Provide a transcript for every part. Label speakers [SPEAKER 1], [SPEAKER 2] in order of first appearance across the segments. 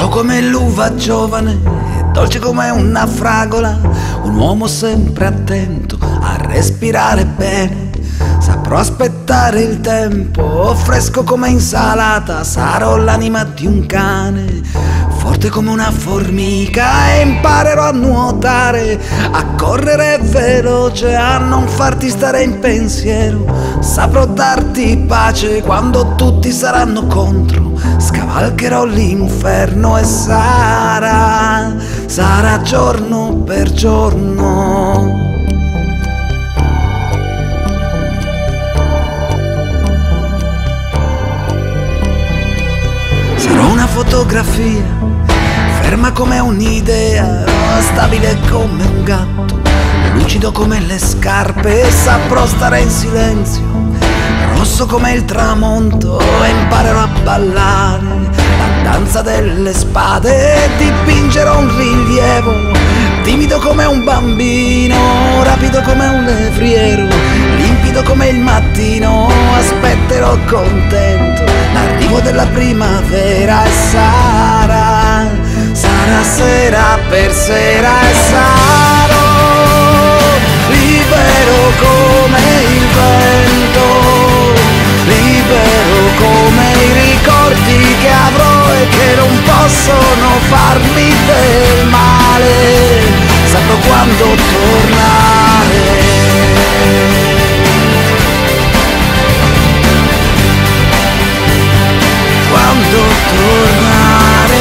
[SPEAKER 1] come l'uva giovane, dolce come una fragola, un uomo sempre attento a respirare bene. Saprò aspettare il tempo, fresco come insalata, sarò l'anima di un cane, forte come una formica, e imparerò a nuotare, a correre veloce, a non farti stare in pensiero. Saprò darti pace quando tutti saranno contro, scavalcherò l'inferno e sarà giorno per giorno. Sarò una fotografia, ferma come un'idea, stabile come un gatto, lucido come le scarpe, e saprò stare in silenzio, rosso come il tramonto, e imparerò a ballare la danza delle spade, e dipingerò un rilievo, timido come un bambino, rapido come un levriero, limpido come il mattino, aspetterò contento l'arrivo della primavera, e sarà sera per sera, e sarò libero come il vento, libero come i ricordi che avrò e che non possono farmi del male. Saprò quando tornare, quando tornare.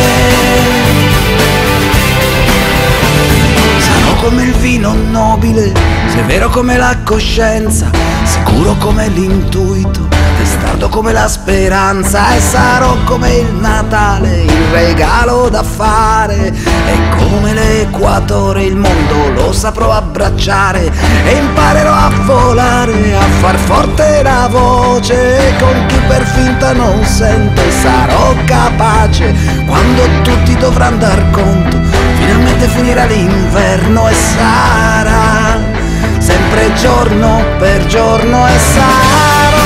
[SPEAKER 1] Sarò come il vino nobile, severo come la coscienza, sicuro come l'intuito, testardo come la speranza, e sarò come il Natale, il regalo da fare, e come l'equatore il mondo lo saprò abbracciare, e imparerò a volare, a far forte la voce con chi per finta non sente. Sarò capace quando tutti dovranno dar conto, finalmente finirà l'inverno e sarà sempre giorno per giorno, e sarò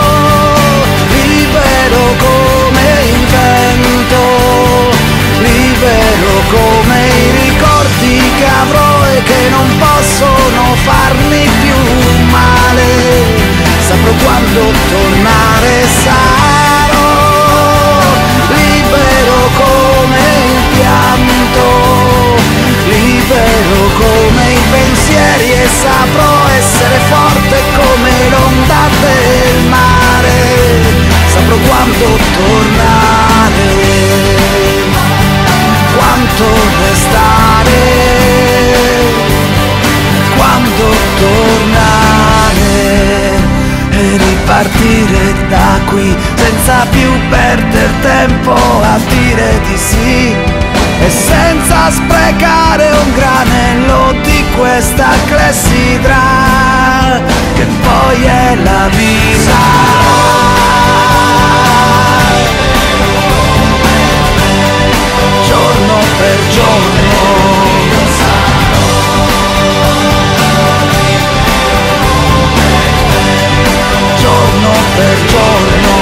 [SPEAKER 1] libero come il vento, libero come i ricordi che avrò e che non possono farmi più male. Saprò quando tornare, sarò libero come il pianto, libero come i pensieri, e saprò essere forte come l'onda del mare. Saprò quando tornare, quanto restare, quando tornare e ripartire da qui senza più perdere tempo a dire di sì, e senza sprecare un granello di questa clessidra che poi è la vita. Giorno per giorno, giorno per giorno.